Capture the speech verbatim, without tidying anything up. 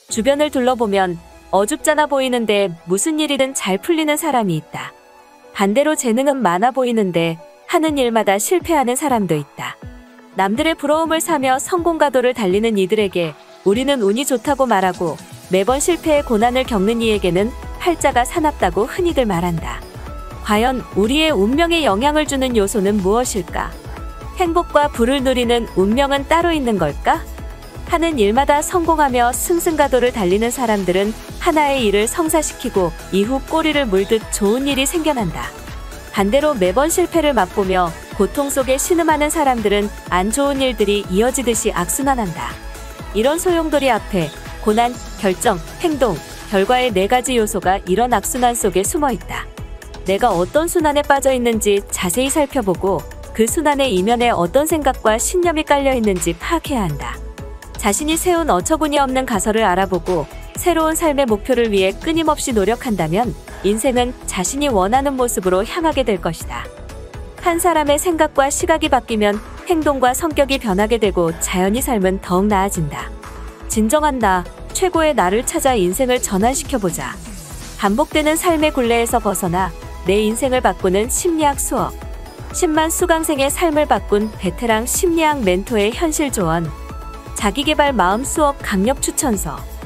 주변을 둘러보면 어줍잖아 보이는데 무슨 일이든 잘 풀리는 사람이 있다. 반대로 재능은 많아 보이는데 하는 일마다 실패하는 사람도 있다. 남들의 부러움을 사며 성공가도를 달리는 이들에게 우리는 운이 좋다고 말하고, 매번 실패의 고난을 겪는 이에게는 팔자가 사납다고 흔히들 말한다. 과연 우리의 운명에 영향을 주는 요소는 무엇일까? 행복과 부를 누리는 운명은 따로 있는 걸까? 하는 일마다 성공하며 승승가도를 달리는 사람들은 하나의 일을 성사시키고 이후 꼬리를 물듯 좋은 일이 생겨난다. 반대로 매번 실패를 맛보며 고통 속에 신음하는 사람들은 안 좋은 일들이 이어지듯이 악순환한다. 이런 소용돌이 앞에 고난, 결정, 행동, 결과의 네 가지 요소가 이런 악순환 속에 숨어 있다. 내가 어떤 순환에 빠져 있는지 자세히 살펴보고 그 순환의 이면에 어떤 생각과 신념이 깔려 있는지 파악해야 한다. 자신이 세운 어처구니 없는 가설을 알아보고 새로운 삶의 목표를 위해 끊임없이 노력한다면 인생은 자신이 원하는 모습으로 향하게 될 것이다. 한 사람의 생각과 시각이 바뀌면 행동과 성격이 변하게 되고 자연히 삶은 더욱 나아진다. 진정한 나, 최고의 나를 찾아 인생을 전환시켜보자. 반복되는 삶의 굴레에서 벗어나 내 인생을 바꾸는 심리학 수업. 십만 수강생의 삶을 바꾼 베테랑 심리학 멘토의 현실 조언. 자기계발 마음 수업 강력 추천서.